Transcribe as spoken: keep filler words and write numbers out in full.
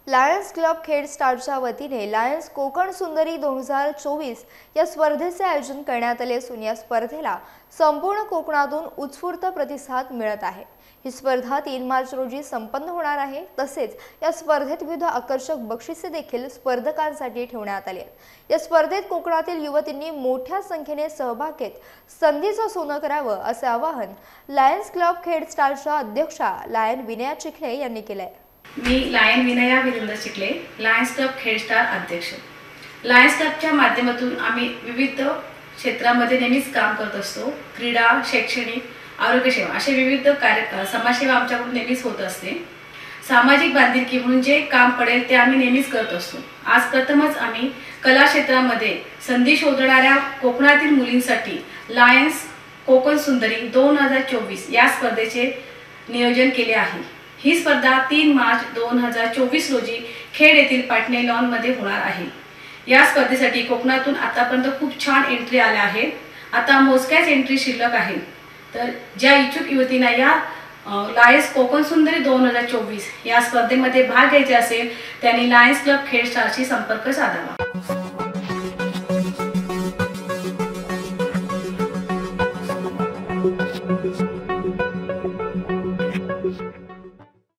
Lions club Khed स्टारच्या वतीने Lions Konkan सुंदरी दोन हजार चोवीस या स्पर्धेचे आयोजन करण्यात आले असून या स्पर्धेला संपूर्ण कोकणातून उत्स्फूर्त प्रतिसाद मिळत आहे। ही स्पर्धा तीन मार्च रोजी संपन्न होणार आहे। तसेच या स्पर्धेत विविध आकर्षक बक्षिसे देखील स्पर्धकांसाठी ठेवण्यात आली आहेत। या स्पर्धेत कोकणातील युवतींनी मोठ्या संख्येने सहभाग घेत संधीचं सोनं करावं असे आवाहन लायन्स क्लब खेड स्टारच्या अध्यक्षा लायन विनया चिखले यांनी केले आहे। मी lion Vinaya Virendra Chikhale, lions club Khed star अध्यक्ष। लायन्स क्लबच्या माध्यमातून आम्ही विविध क्षेत्रामध्ये नेहमीच काम करत असतो। क्रीडा, शैक्षणिक, आरोग्य सेवा असे विविध कार्य समाजसेवा आमच्याकडून नेहमीच होत असते। सामाजिक बांधिलकी म्हणून जे काम पडेल ते आम्ही नेहमीच करत असतो। आज प्रथमच आम्ही कला क्षेत्रामध्ये संधी शोधणाऱ्या कोकणातील मुलींसाठी लायन्स कोकण सुंदरी दोन हजार चोवीस या स्पर्धेचे नियोजन केले आहे। ही स्पर्धा तीन मार्च दोन हजार चोवीस रोजी खेड येथील पाटणे लॉन मध्ये होणार आहे। या स्पर्धेसाठी कोकणातून आतापर्यंत खूप छान एंट्री आल्या आहेत। आता मोजक्याच एंट्री शिल्लक आहेत। तर ज्या इच्छुक युवतींना या लायन्स कोकण सुंदरी दोन हजार चोवीस या स्पर्धेमध्ये भाग घ्यायचे असेल त्यांनी लायन्स क्लब खेड स्टारशी संपर्क साधावा।